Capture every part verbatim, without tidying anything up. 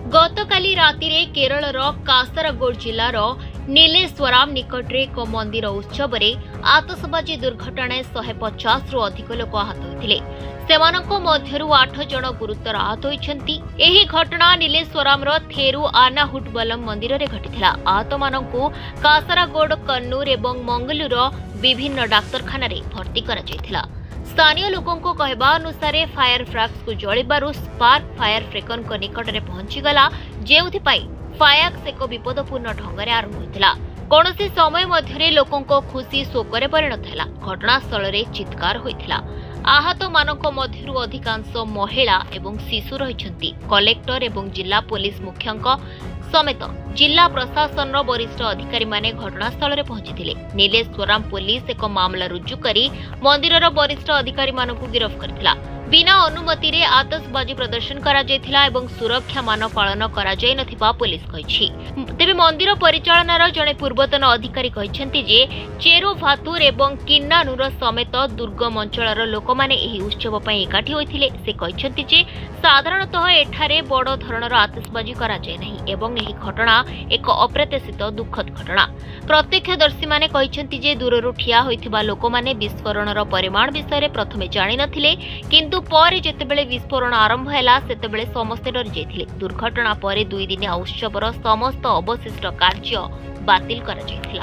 गतकाली राति केरल कासरगोड जिलार नीलेश्वराम निकटरे एक मंदिर उत्सव में आतशबाजी दुर्घटना शहे पचास रु अधिक लोक आहत होते सेमानंको आठ जन गुरुतर आहत होती। एही घटना नीलेश्वराम थेरु आनाहुटबलम मंदिर रे घटिथिला। आहत मानंकु कासरगोड कन्नूर एवं मंगलूर विभिन्न डाक्तरखाना रे भर्ती करा जायथिला। स्थानीय लोकों कहवा अनुसार फायर फ्रैक्स को जलिबारु स्पार्क फायर फ्रेकन को निकट में पहुंचीगला जेउथिपाई फायक्स एक विपदपूर्ण ढंग से आरंभ होता। कौनसी समय मध्य लोकों खुशी शोकरे परिणत है। घटनास्थल में चित्कार होता। आहत मानक मध्यरु अधिकांश महिला एवं शिशु रहिछन्ति। कलेक्टर एवं जिला पुलिस मुख्यंक समेत जिला प्रशासन वरिष्ठ अधिकारी माने घटनास्थल में पहुंची। नीलेश्वराम पुलिस एक मामला रुजु करी मंदिर वरिष्ठ अधिकारी मानकु गिरफ्त करथिला। बिना अनुमति रे आतशबाजी प्रदर्शन करा जायथिला एवं सुरक्षा मान पालन करा जाय नथिबा पुलिस कहिछि। तेबे मंदिर परिचालनार जणे पूर्वतन अधिकारी कहिसेंति जे चेरो भातुर एवं किन्नानुर समेत दुर्गम अंचलर लोक माने एही उत्सव पई एकाठी होइथिले। से कहिसेंति जे साधारणतः एठारे बड़ धरणर आतशबाजी करा जाय नाही एवं एही घटना एक अप्रत्याशित दुखद घटना। प्रत्यक्षदर्शी माने कहिसेंति जे दूररु ठिया होइथिबा लोक माने विस्फोरणर परिमाण विषय प्रथमे जानि नथिले, किंतु पर जेतेबेले विस्फोरण आरंभ हैला सेतेबेले समस्ते डरी जायथिले। दुर्घटना पर दुई दिनिया उत्सवर समस्त अवशिष्ट कार्य बातिल करा जायथिला।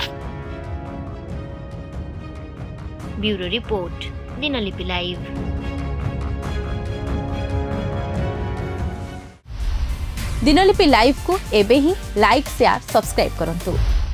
Bureau report, Dinalipi live. Dinalipi live को एबे ही लाइक शेयर सब्सक्राइब करंतु।